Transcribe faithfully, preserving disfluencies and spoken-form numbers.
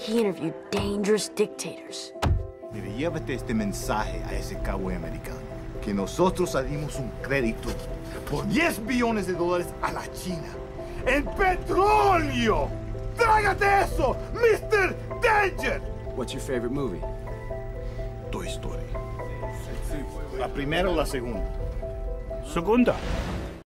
He interviewed dangerous dictators. Mire, llévate este mensaje a ese cowboy americano. Que nosotros dimos un crédito por diez billones de dólares a la China. ¡En petróleo! ¡Trágate eso, mister Danger! What's your favorite movie? Toy Story. La primera o la segunda. Segunda.